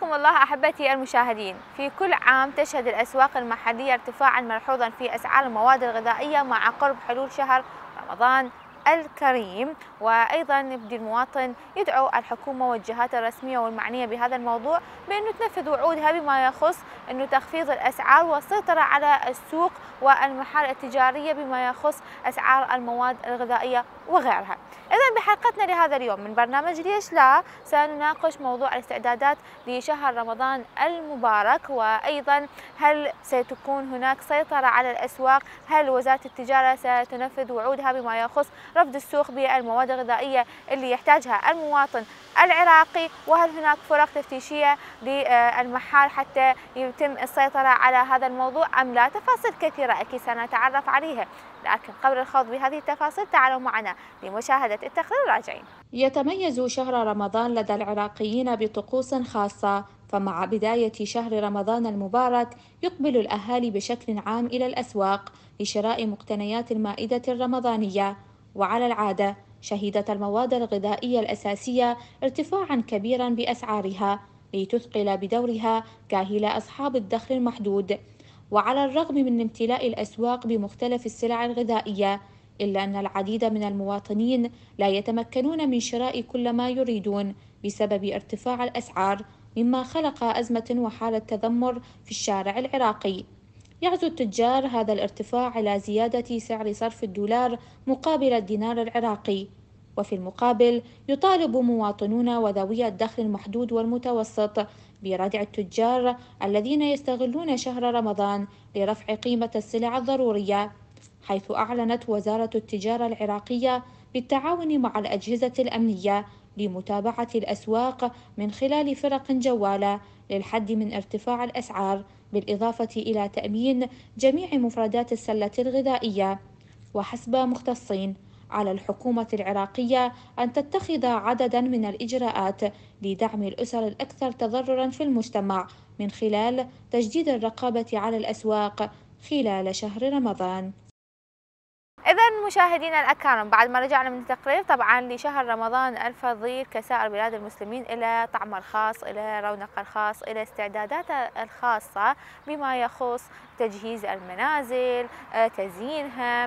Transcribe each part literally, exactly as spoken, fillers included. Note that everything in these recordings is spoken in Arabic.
حياكم الله أحبتي المشاهدين. في كل عام تشهد الأسواق المحلية ارتفاعا ملحوظا في أسعار المواد الغذائية مع قرب حلول شهر رمضان الكريم، وأيضا يبدي المواطن يدعو الحكومة والجهات الرسمية والمعنية بهذا الموضوع بأنه تنفذ وعودها بما يخص أنه تخفيض الأسعار والسيطرة على السوق والمحال التجارية بما يخص أسعار المواد الغذائية وغيرها. إذن بحلقتنا لهذا اليوم من برنامج ليش لا سنناقش موضوع الاستعدادات لشهر رمضان المبارك، وأيضا هل ستكون هناك سيطرة على الأسواق؟ هل وزارة التجارة ستنفذ وعودها بما يخص رفض السوق بالمواد الغذائية اللي يحتاجها المواطن العراقي؟ وهل هناك فرق تفتيشية للمحال حتى يتم السيطرة على هذا الموضوع أم لا؟ تفاصيل كثيرة أكيد سنتعرف عليها، لكن قبل الخوض بهذه التفاصيل تعالوا معنا لمشاهدة التقرير راجعين. يتميز شهر رمضان لدى العراقيين بطقوس خاصة، فمع بداية شهر رمضان المبارك يقبل الأهالي بشكل عام إلى الأسواق لشراء مقتنيات المائدة الرمضانية، وعلى العادة شهدت المواد الغذائية الأساسية ارتفاعا كبيرا بأسعارها لتثقل بدورها كاهل أصحاب الدخل المحدود. وعلى الرغم من امتلاء الأسواق بمختلف السلع الغذائية، إلا أن العديد من المواطنين لا يتمكنون من شراء كل ما يريدون بسبب ارتفاع الأسعار، مما خلق أزمة وحالة تذمر في الشارع العراقي. يعزو التجار هذا الارتفاع على زيادة سعر صرف الدولار مقابل الدينار العراقي، وفي المقابل يطالب مواطنون وذوي الدخل المحدود والمتوسط بردع التجار الذين يستغلون شهر رمضان لرفع قيمة السلع الضرورية، حيث أعلنت وزارة التجارة العراقية بالتعاون مع الأجهزة الأمنية لمتابعة الأسواق من خلال فرق جوالة للحد من ارتفاع الأسعار، بالإضافة إلى تأمين جميع مفردات السلة الغذائية. وحسب مختصين، على الحكومة العراقية أن تتخذ عددا من الإجراءات لدعم الأسر الأكثر تضررا في المجتمع من خلال تجديد الرقابة على الأسواق خلال شهر رمضان. إذا مشاهدينا الأكارم، بعد ما رجعنا من التقرير طبعا لشهر رمضان الفضيل كسائر بلاد المسلمين إلى طعم الخاص، إلى رونق الخاص، إلى استعدادات الخاصة بما يخص تجهيز المنازل، تزيينها،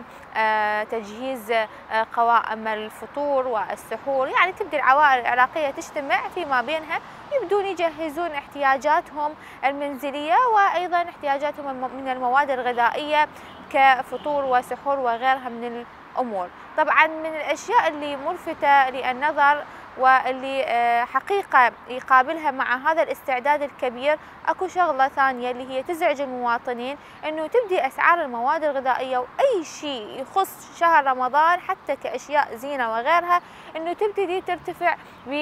تجهيز قوائم الفطور والسحور. يعني تبدي العوائل العراقية تجتمع فيما بينها، يبدون يجهزون احتياجاتهم المنزلية وأيضا احتياجاتهم من المواد الغذائية كفطور وسحور وغيرها من الأمور. طبعا من الأشياء اللي ملفتة للنظر واللي حقيقة يقابلها مع هذا الاستعداد الكبير اكو شغلة ثانية اللي هي تزعج المواطنين، انه تبدي اسعار المواد الغذائية واي شيء يخص شهر رمضان حتى كاشياء زينة وغيرها انه تبتدي ترتفع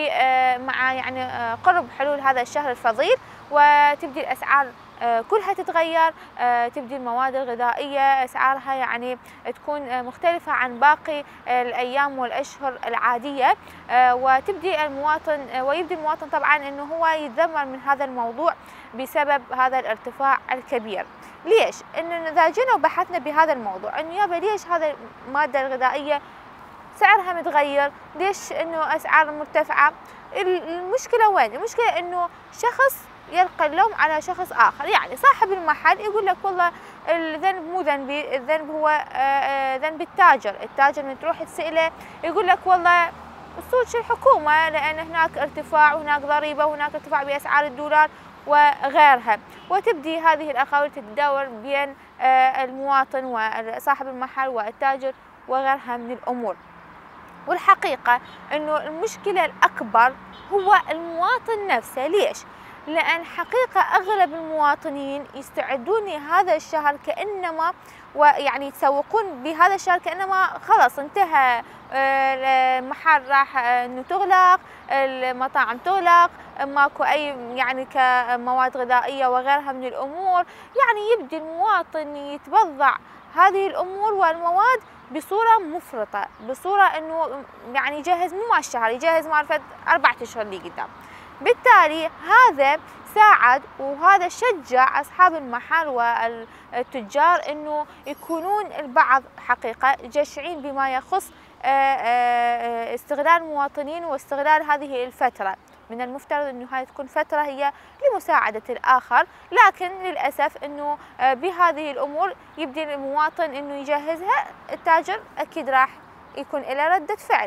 مع يعني قرب حلول هذا الشهر الفضيل، وتبدي الاسعار كلها تتغير. تبدي المواد الغذائية أسعارها يعني تكون مختلفة عن باقي الأيام والأشهر العادية، وتبدي المواطن ويبدي المواطن طبعا أنه هو يتذمر من هذا الموضوع بسبب هذا الارتفاع الكبير. ليش؟ إنه إذا جينا وبحثنا بهذا الموضوع إنه يابا ليش هذا المادة الغذائية سعرها متغير؟ ليش إنه أسعار مرتفعة؟ المشكلة وين؟ المشكلة إنه شخص يلقى اللوم على شخص آخر. يعني صاحب المحل يقول لك والله الذنب مو ذنبي، الذنب هو ذنب التاجر. التاجر من تروح تسأله يقول لك والله الصوت الحكومة، لأن هناك ارتفاع وهناك ضريبة وهناك ارتفاع بأسعار الدولار وغيرها. وتبدي هذه الأقاويل تتداول بين المواطن وصاحب المحل والتاجر وغيرها من الأمور. والحقيقة أنه المشكلة الأكبر هو المواطن نفسه. ليش؟ لأن حقيقة أغلب المواطنين يستعدون لهذا الشهر كأنما ويعني يتسوقون بهذا الشهر كأنما خلاص انتهى، المحل راح انه تغلق، المطاعم تغلق، ماكو أي يعني كمواد غذائية وغيرها من الأمور. يعني يبدي المواطن يتبضع هذه الأمور والمواد بصورة مفرطة، بصورة انه يعني يجهز مو مع الشهر، يجهز معرفة أربعة أشهر اللي قدام. بالتالي هذا ساعد وهذا شجع أصحاب المحل والتجار أنه يكونون البعض حقيقة جشعين بما يخص استغلال المواطنين واستغلال هذه الفترة. من المفترض أنه هاي تكون فترة هي لمساعدة الآخر، لكن للأسف أنه بهذه الأمور يبدي المواطن أنه يجهزها، التاجر أكيد راح يكون له ردة فعل.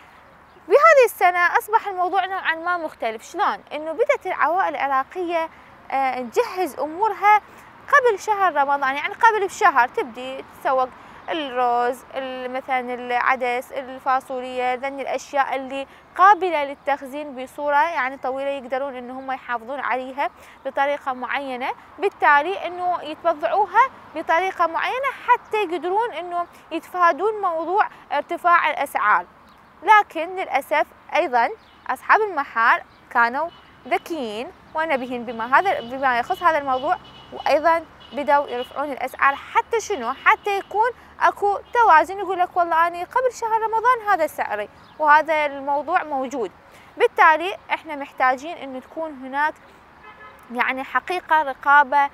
بهذه السنة أصبح الموضوع نوعا ما مختلف. شلون؟ أنه بدأت العوائل العراقية تجهز أمورها قبل شهر رمضان، يعني قبل بشهر تبدي تسوق الرز، مثلا العدس، الفاصولية، ذن الأشياء اللي قابلة للتخزين بصورة يعني طويلة، يقدرون إن هم يحافظون عليها بطريقة معينة، بالتالي إنه يتوضعوها بطريقة معينة حتى يقدرون إنه يتفادون موضوع ارتفاع الأسعار. لكن للأسف أيضا أصحاب المحال كانوا ذكيين ونبيهين بما هذا بما يخص هذا الموضوع، وأيضا بدأوا يرفعون الأسعار حتى شنو؟ حتى يكون اكو توازن، يقول لك والله أنا قبل شهر رمضان هذا سعري وهذا الموضوع موجود. بالتالي احنا محتاجين انه تكون هناك يعني حقيقة رقابة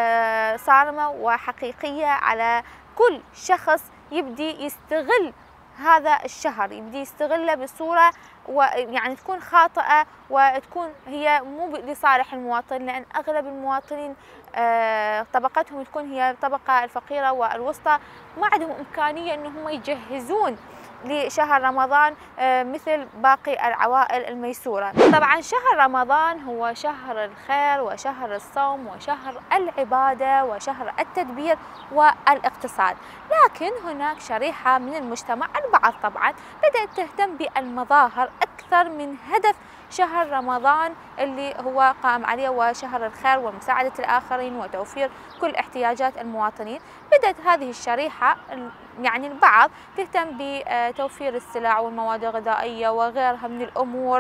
صارمة وحقيقية على كل شخص يبدي يستغل هذا الشهر، يبدي يستغله بصورة ويعني تكون خاطئة وتكون هي مو لصالح المواطن، لأن أغلب المواطنين طبقتهم تكون هي الطبقة الفقيرة والوسطى، ما عندهم إمكانية أنهم يجهزون لشهر رمضان مثل باقي العوائل الميسورة. طبعا شهر رمضان هو شهر الخير وشهر الصوم وشهر العبادة وشهر التدبير والاقتصاد، لكن هناك شريحة من المجتمع، البعض طبعا، بدأت تهتم بالمظاهر أكثر من هدف شهر رمضان اللي هو قام عليه وشهر الخير ومساعدة الآخرين وتوفير كل احتياجات المواطنين. بدأت هذه الشريحة يعني البعض تهتم بتوفير السلع والمواد الغذائية وغيرها من الأمور،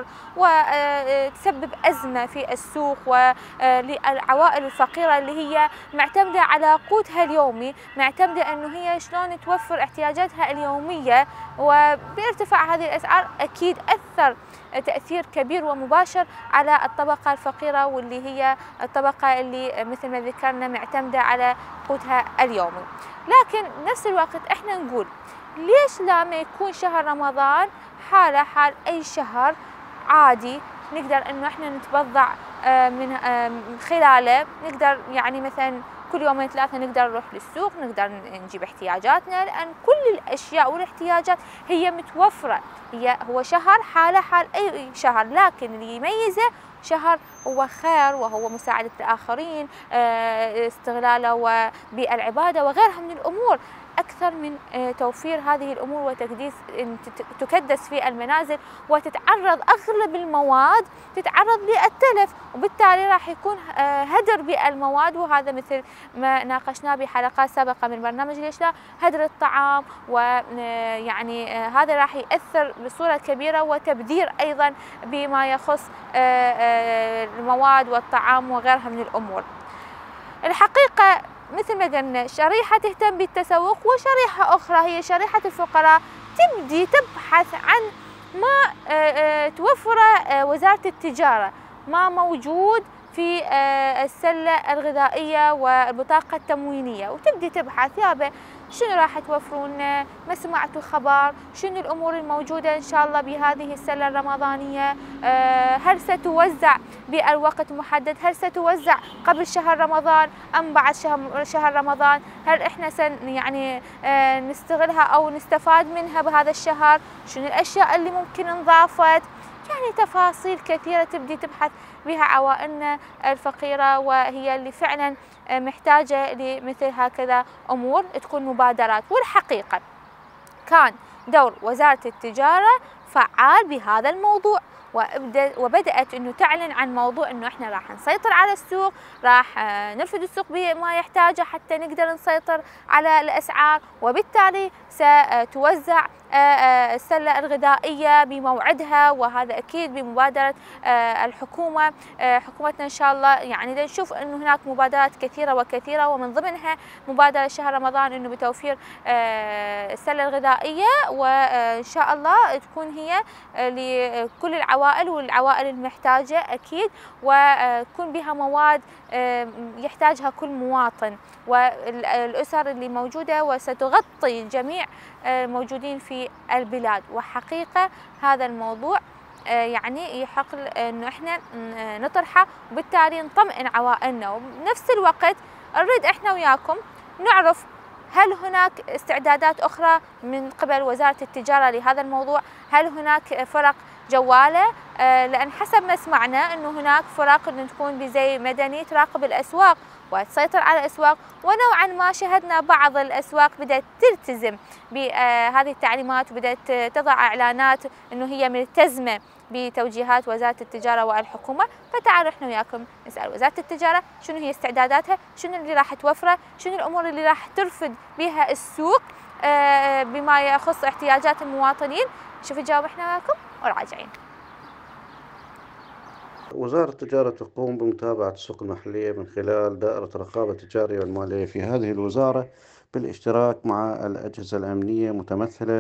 وتسبب أزمة في السوق وللعوائل الفقيرة اللي هي معتمدة على قوتها اليومي، معتمدة أنه هي شلون توفر احتياجاتها اليومية، وبارتفاع هذه الأسعار أكيد أثر تأثير كبير ومباشر على الطبقة الفقيرة، واللي هي الطبقة اللي مثل ما ذكرنا معتمدة على قوتها اليومي. لكن نفس الوقت احنا نقول ليش لا ما يكون شهر رمضان حاله حال أي شهر عادي، نقدر انه احنا نتبضع من خلاله، نقدر يعني مثلا كل يومين ثلاثة نقدر نروح للسوق، نقدر نجيب احتياجاتنا، لأن كل الأشياء والاحتياجات هي متوفرة. هي هو شهر حاله حال أي شهر، لكن اللي يميزه شهر هو خير وهو مساعدة الآخرين، استغلاله بالعبادة وغيرها من الأمور، أكثر من توفير هذه الأمور وتكديس تكدس في المنازل وتتعرض أغلب المواد تتعرض للتلف، وبالتالي راح يكون هدر بالمواد، وهذا مثل ما ناقشناه بحلقات سابقة من برنامج ليش لا، هدر الطعام، ويعني هذا راح يأثر بصورة كبيرة وتبذير أيضا بما يخص المواد والطعام وغيرها من الأمور. الحقيقة مثل ما قلنا شريحة تهتم بالتسوق، وشريحة أخرى هي شريحة الفقراء تبدي تبحث عن ما توفره وزارة التجارة، ما موجود في السلة الغذائية والبطاقة التموينية، وتبدي تبحث يابا شنو راح توفرون، ما سمعتوا خبر، شنو الأمور الموجودة إن شاء الله بهذه السلة الرمضانية، هل ستوزع بالوقت محدد، هل ستوزع قبل شهر رمضان أم بعد شهر, شهر رمضان، هل إحنا سن يعني نستغلها أو نستفاد منها بهذا الشهر، شنو الأشياء اللي ممكن انضافت، يعني تفاصيل كثيرة تبدي تبحث بها عوائلنا الفقيرة، وهي اللي فعلا محتاجة لمثل هكذا أمور تكون مبادرات. والحقيقة كان دور وزارة التجارة فعال بهذا الموضوع، وبدأت أنه تعلن عن موضوع أنه إحنا راح نسيطر على السوق، راح نرفد السوق بما يحتاجه حتى نقدر نسيطر على الأسعار، وبالتالي ستوزع السلة الغذائية بموعدها، وهذا أكيد بمبادرة الحكومة، حكومتنا إن شاء الله. يعني نشوف أنه هناك مبادرات كثيرة وكثيرة، ومن ضمنها مبادرة شهر رمضان أنه بتوفير السلة الغذائية، وإن شاء الله تكون هي لكل العوائل والعوائل المحتاجة أكيد، وتكون بها مواد يحتاجها كل مواطن والأسر اللي موجودة، وستغطي جميع الموجودين في البلاد. وحقيقة هذا الموضوع يعني يحق انه احنا نطرحه وبالتالي نطمئن عوائلنا، وبنفس الوقت نريد احنا وياكم نعرف هل هناك استعدادات اخرى من قبل وزارة التجارة لهذا الموضوع؟ هل هناك فرق جوالة؟ لان حسب ما سمعنا انه هناك فرق انه تكون بزي مدني تراقب الاسواق وتسيطر على الاسواق، ونوعا ما شهدنا بعض الاسواق بدات تلتزم بهذه التعليمات وبدات تضع اعلانات انه هي ملتزمه بتوجيهات وزاره التجاره والحكومه. فتعالوا احنا وياكم نسال وزاره التجاره شنو هي استعداداتها، شنو اللي راح توفره، شنو الامور اللي راح ترفد بها السوق بما يخص احتياجات المواطنين. شوف نجاوب احنا وياكم وراجعين. وزارة التجارة تقوم بمتابعة السوق المحلية من خلال دائرة الرقابة التجارية والمالية في هذه الوزارة بالاشتراك مع الأجهزة الأمنية متمثلة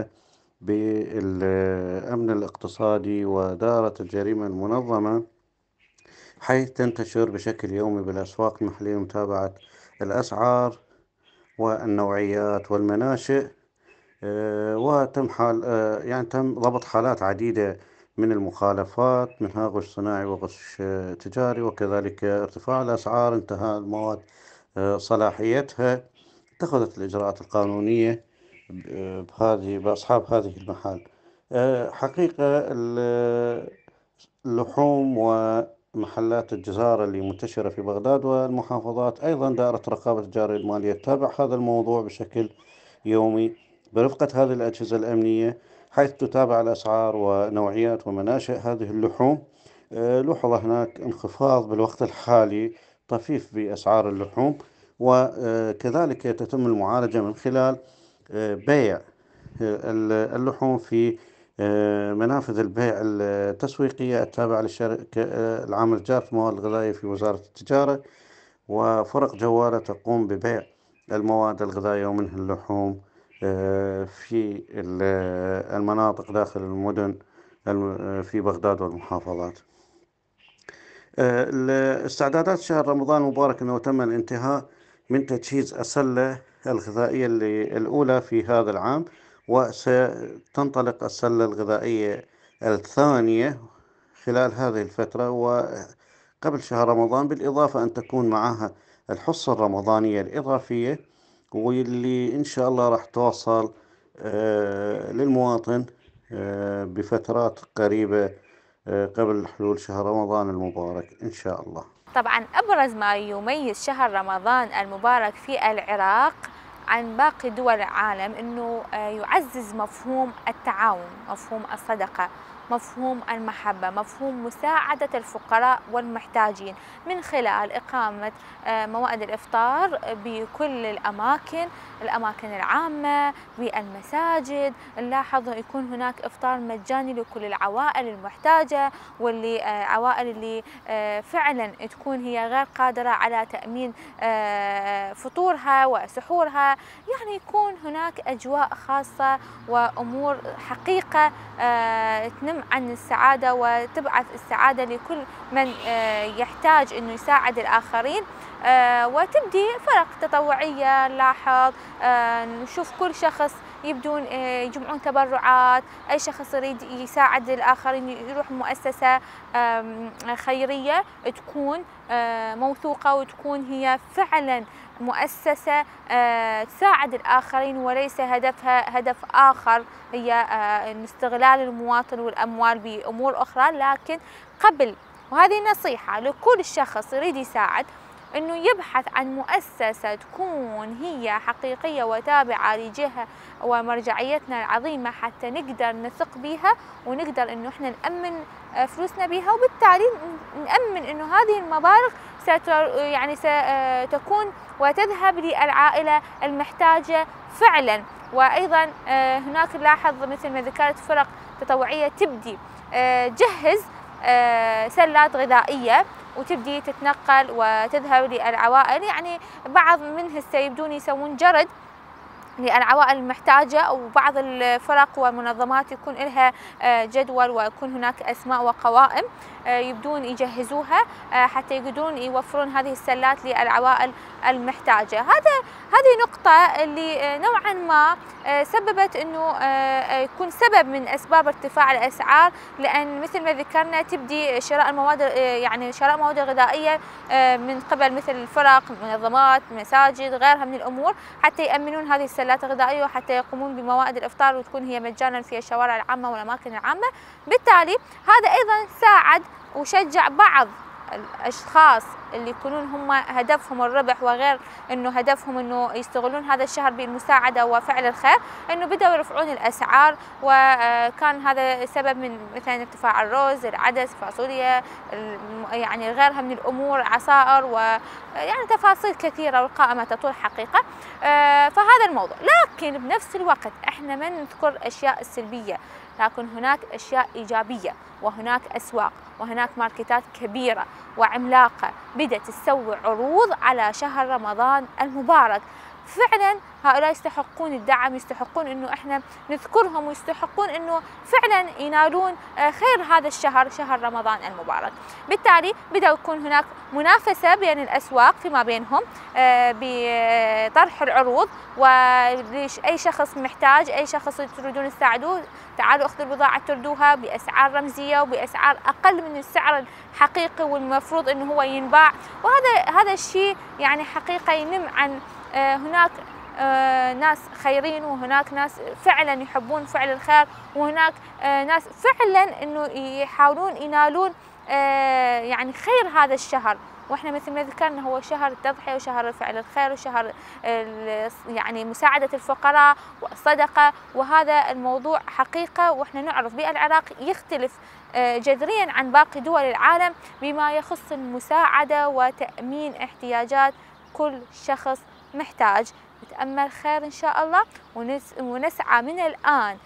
بالأمن الاقتصادي ودائرة الجريمة المنظمة، حيث تنتشر بشكل يومي بالأسواق المحلية متابعة الأسعار والنوعيات والمناشئ، وتم حال يعني تم ضبط حالات عديدة من المخالفات، منها غش صناعي وغش تجاري، وكذلك ارتفاع الأسعار، انتهاء المواد صلاحيتها. اتخذت الإجراءات القانونية بهذه بأصحاب هذه المحال. حقيقة اللحوم ومحلات الجزارة اللي منتشرة في بغداد والمحافظات، أيضا دائرة الرقابة التجارية المالية تتابع هذا الموضوع بشكل يومي برفقة هذه الأجهزة الأمنية، حيث تتابع الأسعار ونوعيات ومناشئ هذه اللحوم. لوحظ هناك انخفاض بالوقت الحالي طفيف بأسعار اللحوم، وكذلك تتم المعالجة من خلال بيع اللحوم في منافذ البيع التسويقية التابعة للشركة العامل الجار في المواد الغذائية في وزارة التجارة، وفرق جوالة تقوم ببيع المواد الغذائية ومنها اللحوم في المناطق داخل المدن في بغداد والمحافظات. استعدادات شهر رمضان المبارك أنه تم الانتهاء من تجهيز السلة الغذائية الأولى في هذا العام، وستنطلق السلة الغذائية الثانية خلال هذه الفترة وقبل شهر رمضان، بالإضافة أن تكون معها الحصة الرمضانية الإضافية، واللي إن شاء الله راح توصل للمواطن بفترات قريبة قبل حلول شهر رمضان المبارك إن شاء الله. طبعا أبرز ما يميز شهر رمضان المبارك في العراق عن باقي دول العالم أنه يعزز مفهوم التعاون، مفهوم الصدقة، مفهوم المحبة، مفهوم مساعدة الفقراء والمحتاجين من خلال إقامة موائد الإفطار بكل الأماكن، الأماكن العامة بالمساجد. نلاحظ يكون هناك إفطار مجاني لكل العوائل المحتاجة، واللي عوائل اللي فعلا تكون هي غير قادرة على تأمين فطورها وسحورها، يعني يكون هناك أجواء خاصة وأمور حقيقة تنم عن السعادة وتبعث السعادة لكل من يحتاج أنه يساعد الآخرين. وتبدي فرق تطوعية، نلاحظ نشوف كل شخص يبدون يجمعون تبرعات، أي شخص يريد يساعد الآخرين يروح مؤسسة خيرية تكون موثوقة وتكون هي فعلا مؤسسة تساعد الآخرين وليس هدفها هدف آخر هي استغلال المواطن والأموال بأمور أخرى. لكن قبل، وهذه نصيحة لكل شخص يريد يساعد، أنه يبحث عن مؤسسة تكون هي حقيقية وتابعة لجهة ومرجعيتنا العظيمة حتى نقدر نثق بها ونقدر أنه احنا نأمن فلوسنا بها، وبالتالي نأمن أنه هذه المبالغ يعني ستكون وتذهب للعائلة المحتاجة فعلا. وأيضا هناك نلاحظ مثل ما ذكرت فرق تطوعية تبدي جهز سلات غذائية وتبدي تتنقل وتذهب للعوائل، يعني بعض منها سيبدون يسوون جرد للعوائل المحتاجة، وبعض الفرق والمنظمات يكون لها جدول ويكون هناك أسماء وقوائم يبدون يجهزوها حتى يقدرون يوفرون هذه السلات للعوائل المحتاجة. هذا هذه نقطة اللي نوعا ما سببت أنه يكون سبب من أسباب ارتفاع الأسعار، لأن مثل ما ذكرنا تبدي شراء المواد يعني شراء المواد الغذائية من قبل مثل الفرق، منظمات، مساجد، غيرها من الأمور حتى يأمنون هذه السلات الغذائية وحتى يقومون بموائد الإفطار وتكون هي مجانا في الشوارع العامة والأماكن العامة. بالتالي هذا أيضا ساعد وشجع بعض الأشخاص اللي يكونون هم هدفهم الربح وغير أنه هدفهم أنه يستغلون هذا الشهر بالمساعدة وفعل الخير، أنه بدأوا يرفعون الأسعار، وكان هذا سبب من مثلا ارتفاع الرز، العدس، الفاصوليا، يعني غيرها من الأمور، عصائر، ويعني تفاصيل كثيرة والقائمة تطول حقيقة. فهذا الموضوع، لكن بنفس الوقت احنا ما نذكر الأشياء السلبية، لكن هناك أشياء إيجابية، وهناك أسواق، وهناك ماركتات كبيرة وعملاقة بدأت تسوي عروض على شهر رمضان المبارك. فعلا هؤلاء يستحقون الدعم، يستحقون انه احنا نذكرهم، ويستحقون انه فعلا ينالون خير هذا الشهر، شهر رمضان المبارك. بالتالي بدأ يكون هناك منافسة بين الأسواق فيما بينهم بطرح العروض، وأي شخص محتاج، أي شخص تريدون تساعدوه، تعالوا اخذوا البضاعة تردوها بأسعار رمزية وبأسعار أقل من السعر الحقيقي والمفروض انه هو ينباع. وهذا هذا الشيء يعني حقيقة ينم عن هناك ناس خيرين، وهناك ناس فعلا يحبون فعل الخير، وهناك ناس فعلا انه يحاولون ينالون يعني خير هذا الشهر. واحنا مثل ما ذكرنا هو شهر التضحية وشهر فعل الخير وشهر يعني مساعدة الفقراء والصدقة، وهذا الموضوع حقيقة. واحنا نعرف بالعراق يختلف جذريا عن باقي دول العالم بما يخص المساعدة وتأمين احتياجات كل شخص محتاج. نتأمل خير إن شاء الله، ونسعى من الآن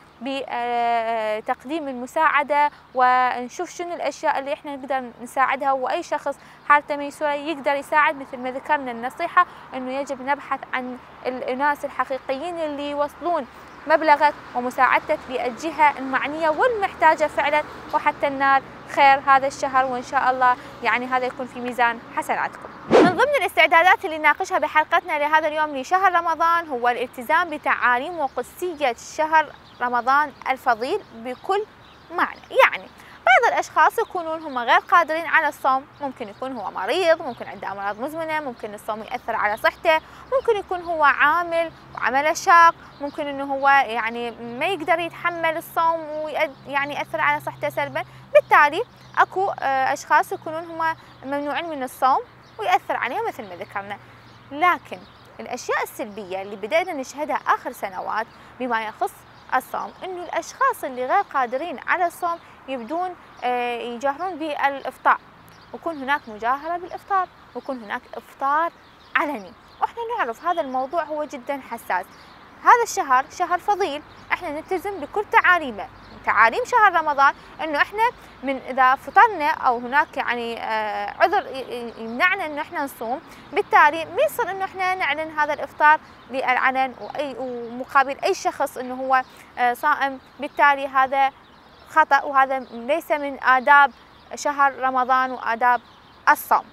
بتقديم المساعدة، ونشوف شنو الأشياء اللي إحنا نقدر نساعدها، وأي شخص حالته ميسورة يقدر يساعد. مثل ما ذكرنا النصيحة إنه يجب نبحث عن الناس الحقيقيين اللي يوصلون مبلغك ومساعدتك للجهة المعنية والمحتاجة فعلا، وحتى ننال خير هذا الشهر، وإن شاء الله يعني هذا يكون في ميزان حسناتكم. من ضمن الاستعدادات اللي نناقشها بحلقتنا لهذا اليوم لشهر رمضان هو الالتزام بتعاليم وقدسية شهر رمضان الفضيل بكل معنى. يعني بعض الأشخاص يكونون هم غير قادرين على الصوم، ممكن يكون هو مريض، ممكن عنده أمراض مزمنة، ممكن الصوم يأثر على صحته، ممكن يكون هو عامل وعمله شاق، ممكن إنه هو يعني ما يقدر يتحمل الصوم ويعني يأثر على صحته سلبا. بالتالي أكو أشخاص يكونون هم ممنوعين من الصوم ويأثر عليهم مثل ما ذكرنا. لكن الأشياء السلبية اللي بدأنا نشهدها آخر سنوات بما يخص الصوم، إنه الأشخاص اللي غير قادرين على الصوم يبدون يجاهرون بالإفطار، ويكون هناك مجاهرة بالإفطار، ويكون هناك إفطار علني. وإحنا نعرف هذا الموضوع هو جدا حساس. هذا الشهر شهر فضيل، احنا نلتزم بكل تعاليمه، تعاليم شهر رمضان انه احنا من اذا فطرنا او هناك يعني آه عذر يمنعنا انه احنا نصوم، بالتالي ما يصير انه احنا نعلن هذا الافطار للعلن واي ومقابل اي شخص انه هو آه صائم. بالتالي هذا خطأ، وهذا ليس من آداب شهر رمضان وآداب الصوم.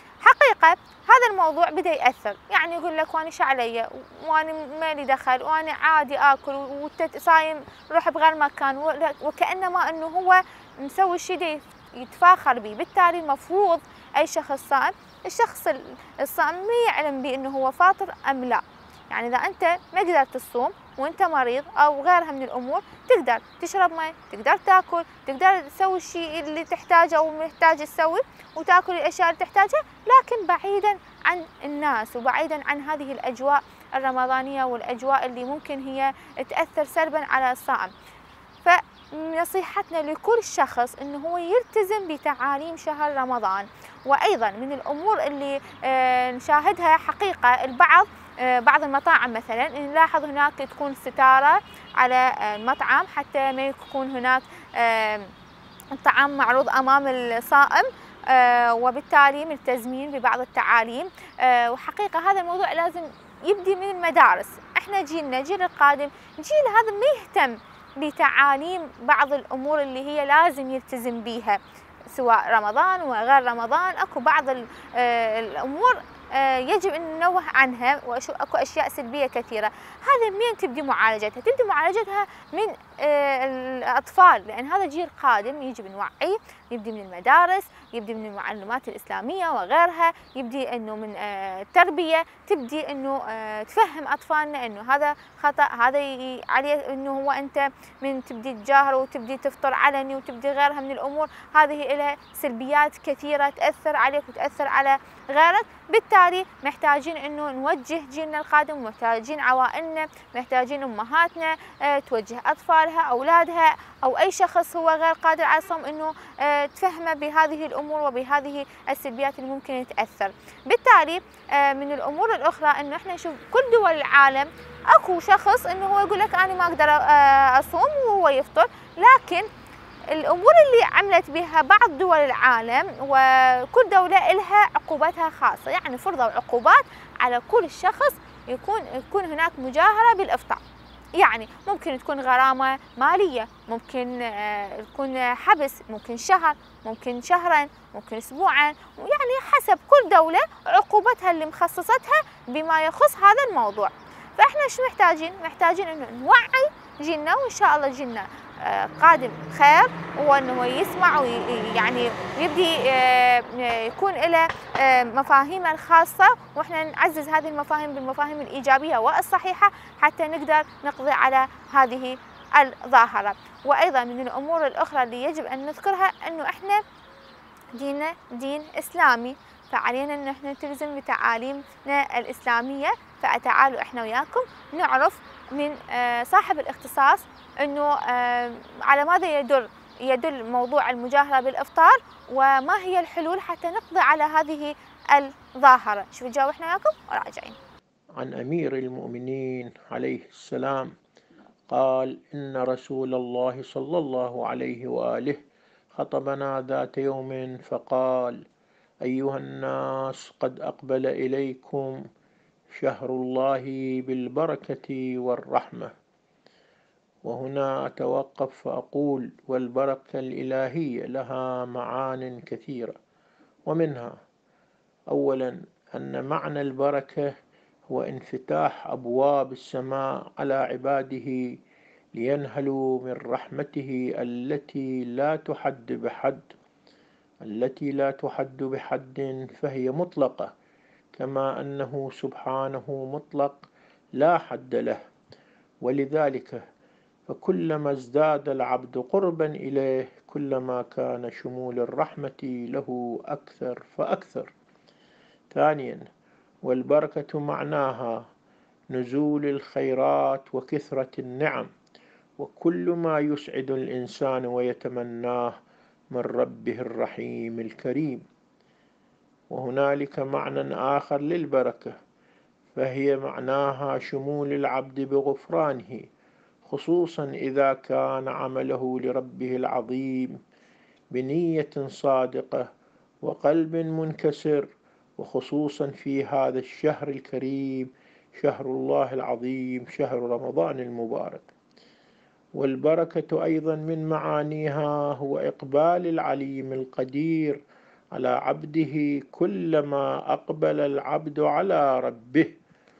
حقيقة هذا الموضوع بدأ يأثر، يعني يقول لك وأنا شو علي، وأنا ما لي دخل، وأنا عادي آكل، وأنت صايم روح بغير مكان، وكأنما أنه هو مسوي شيء يتفاخر به. بالتالي المفروض أي شخص صائم، الشخص الصائم ما يعلم بأنه هو فاطر أم لا. يعني إذا أنت ما قدرت تصوم وأنت مريض أو غيرها من الأمور، تقدر تشرب ماء، تقدر تاكل، تقدر تسوي الشيء اللي تحتاجه أو محتاج تسوي، وتاكل الأشياء اللي تحتاجها، لكن بعيدا عن الناس وبعيدا عن هذه الأجواء الرمضانية والأجواء اللي ممكن هي تأثر سلبا على الصائم. فنصيحتنا لكل شخص إنه هو يلتزم بتعاليم شهر رمضان. وأيضا من الأمور اللي نشاهدها حقيقة البعض بعض المطاعم مثلا نلاحظ هناك تكون ستارة على المطعم حتى ما يكون هناك الطعام معروض أمام الصائم، وبالتالي ملتزمين ببعض التعاليم. وحقيقة هذا الموضوع لازم يبدي من المدارس. احنا جيلنا جيل القادم جيل هذا ما يهتم بتعاليم بعض الامور اللي هي لازم يلتزم بيها، سواء رمضان وغير رمضان. اكو بعض الامور يجب ان ننوه عنها، واكو اشياء سلبيه كثيره. هذا منين تبدي معالجتها؟ تبدي معالجتها من الاطفال، لان هذا جيل قادم يجب نوعيه. يبدي من المدارس، يبدي من المعلومات الاسلاميه وغيرها، يبدي انه من التربيه، تبدي انه تفهم اطفالنا انه هذا خطا، هذا عليه انه هو انت من تبدي تجاهر وتبدي تفطر علني وتبدي غيرها من الامور، هذه لها سلبيات كثيره تاثر عليك وتاثر على غيرك. بالتالي محتاجين انه نوجه جيلنا القادم، محتاجين عوائلنا، محتاجين امهاتنا توجه اطفالها اولادها او اي شخص هو غير قادر على الصوم انه تفهمه بهذه الامور وبهذه السلبيات اللي ممكن تاثر. بالتالي من الامور الاخرى انه احنا نشوف كل دول العالم اكو شخص انه هو يقول لك انا ما اقدر اصوم وهو يفطر، لكن الامور اللي عملت بها بعض دول العالم وكل دوله لها عقوباتها خاصه، يعني فرضوا عقوبات على كل شخص يكون يكون هناك مجاهره بالافطار. يعني ممكن تكون غرامه ماليه، ممكن تكون حبس، ممكن شهر، ممكن شهرين، ممكن اسبوعين، يعني حسب كل دوله عقوبتها اللي مخصصتها بما يخص هذا الموضوع. فاحنا شو محتاجين؟ محتاجين انه نوعي جيلنا، وان شاء الله جيلنا قادم خير، وانه يسمع ويعني يبدي يكون له مفاهيمه الخاصه، واحنا نعزز هذه المفاهيم بالمفاهيم الايجابيه والصحيحه حتى نقدر نقضي على هذه الظاهره. وايضا من الامور الاخرى اللي يجب ان نذكرها انه احنا ديننا دين اسلامي، فعلينا ان احنا نلتزم بتعاليمنا الاسلاميه. فتعالوا احنا وياكم نعرف من صاحب الاختصاص انه على ماذا يدل يدل موضوع المجاهرة بالافطار، وما هي الحلول حتى نقضي على هذه الظاهرة. شو نجاوب احنا وياكم وراجعين. عن أمير المؤمنين عليه السلام قال: إن رسول الله صلى الله عليه وآله خطبنا ذات يوم فقال: أيها الناس، قد أقبل إليكم شهر الله بالبركة والرحمة. وهنا أتوقف فأقول: والبركة الإلهية لها معان كثيرة، ومنها أولا أن معنى البركة هو انفتاح أبواب السماء على عباده لينهلوا من رحمته التي لا تحد بحد التي لا تحد بحد فهي مطلقة، كما أنه سبحانه مطلق لا حد له. ولذلك فكلما ازداد العبد قربا إليه كلما كان شمول الرحمة له أكثر فأكثر. ثانيا، والبركة معناها نزول الخيرات وكثرة النعم وكل ما يسعد الإنسان ويتمناه من ربه الرحيم الكريم. وهنالك معنى آخر للبركة، فهي معناها شمول العبد بغفرانه، خصوصا إذا كان عمله لربه العظيم بنية صادقة وقلب منكسر، وخصوصا في هذا الشهر الكريم، شهر الله العظيم، شهر رمضان المبارك. والبركة أيضا من معانيها هو إقبال العليم القدير على عبده كلما أقبل العبد على ربه.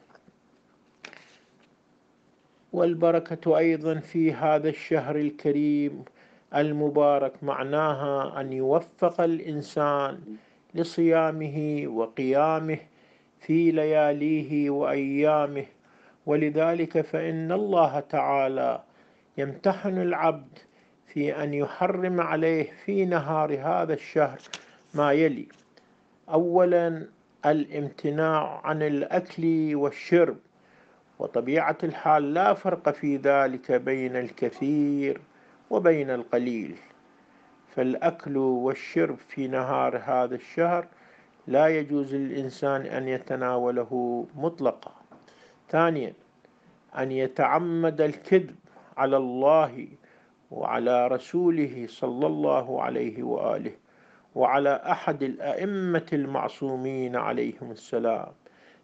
والبركة أيضا في هذا الشهر الكريم المبارك معناها أن يوفق الإنسان لصيامه وقيامه في لياليه وأيامه. ولذلك فإن الله تعالى يمتحن العبد في أن يحرم عليه في نهار هذا الشهر ما يلي: أولا، الامتناع عن الأكل والشرب، وطبيعة الحال لا فرق في ذلك بين الكثير وبين القليل، فالأكل والشرب في نهار هذا الشهر لا يجوز للإنسان أن يتناوله مطلقا. ثانيا، أن يتعمد الكذب على الله وعلى رسوله صلى الله عليه وآله وعلى أحد الأئمة المعصومين عليهم السلام،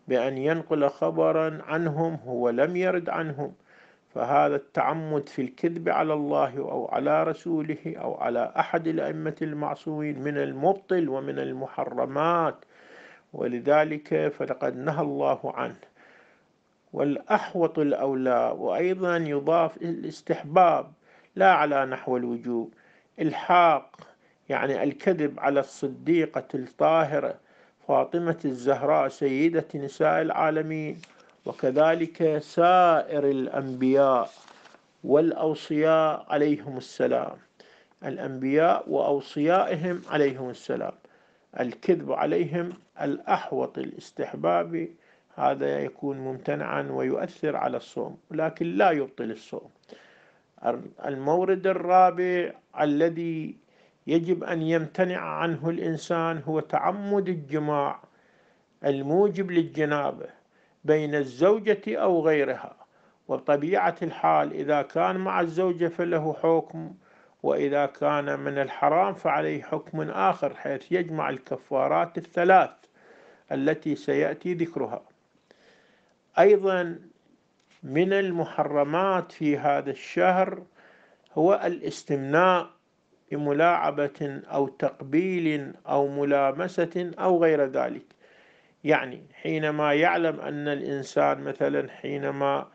بأن ينقل خبرا عنهم هو لم يرد عنهم، فهذا التعمد في الكذب على الله أو على رسوله أو على أحد الأئمة المعصومين من المبطل ومن المحرمات، ولذلك فلقد نهى الله عنه. والأحوط الأولى، وأيضا يضاف الاستحباب لا على نحو الوجوب، الحاق يعني الكذب على الصديقة الطاهرة فاطمة الزهراء سيدة نساء العالمين، وكذلك سائر الأنبياء والأوصياء عليهم السلام، الأنبياء وأوصيائهم عليهم السلام، الكذب عليهم الأحوط الاستحبابي، هذا يكون ممتنعا ويؤثر على الصوم لكن لا يبطل الصوم. المورد الرابع الذي يجب أن يمتنع عنه الإنسان هو تعمد الجماع الموجب للجنابة بين الزوجة أو غيرها، وبطبيعة الحال إذا كان مع الزوجة فله حكم، وإذا كان من الحرام فعليه حكم آخر، حيث يجمع الكفارات الثلاث التي سيأتي ذكرها. أيضا من المحرمات في هذا الشهر هو الاستمناء بملاعبة أو تقبيل أو ملامسة أو غير ذلك. يعني حينما يعلم أن الإنسان مثلا حينما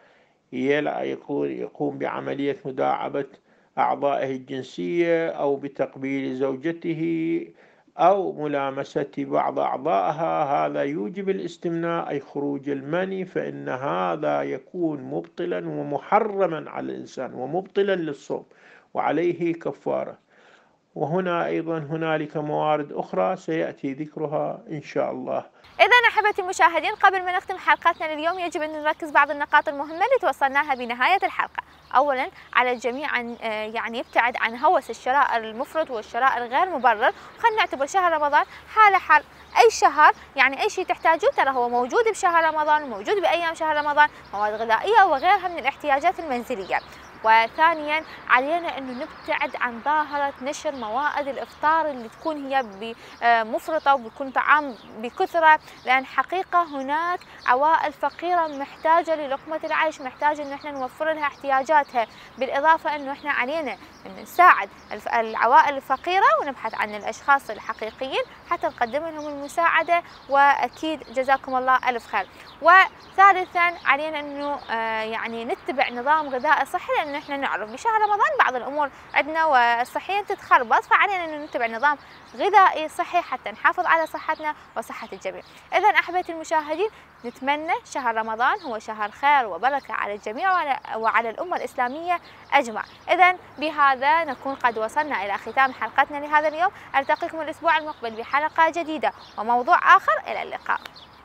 يقوم بعملية مداعبة أعضائه الجنسية أو بتقبيل زوجته أو ملامسة بعض أعضائها، هذا يوجب الاستمناء أي خروج المني، فإن هذا يكون مبطلا ومحرما على الإنسان ومبطلا للصوم وعليه كفارة. وهنا أيضا هنالك موارد أخرى سيأتي ذكرها إن شاء الله. إذا أحبتي المشاهدين، قبل ما نختم حلقتنا لليوم يجب أن نركز بعض النقاط المهمة اللي توصلناها بنهاية الحلقة. أولا، على الجميع أن يعني يبتعد عن هوس الشراء المفرط والشراء الغير مبرر. خلينا نعتبر شهر رمضان حالة حال أي شهر، يعني أي شيء تحتاجوه ترى هو موجود بشهر رمضان وموجود بأيام شهر رمضان، مواد غذائية وغيرها من الاحتياجات المنزلية. وثانيا، علينا أنه نبتعد عن ظاهرة نشر موائد الإفطار اللي تكون هي مفرطة وبيكون طعام بكثرة، لأن حقيقة هناك عوائل فقيرة محتاجة للقمة العيش، محتاجة أنه احنا نوفر لها احتياجاتها، بالإضافة أنه احنا علينا أن نساعد العوائل الفقيرة ونبحث عن الأشخاص الحقيقيين حتى نقدم لهم المساعدة، وأكيد جزاكم الله ألف خير. وثالثا، علينا أنه يعني نتبع نظام غذائي صحي، لأن احنا نعرف بشهر رمضان بعض الأمور عندنا والصحية تتخربط، فعلينا أنه نتبع نظام غذائي صحي حتى نحافظ على صحتنا وصحة الجميع. إذا أحبتي المشاهدين، نتمنى شهر رمضان هو شهر خير وبركة على الجميع وعلى, وعلى الأمة الإسلامية أجمع. إذا بهذا نكون قد وصلنا إلى ختام حلقتنا لهذا اليوم. ألتقيكم الأسبوع المقبل بحلقة جديدة وموضوع آخر. إلى اللقاء.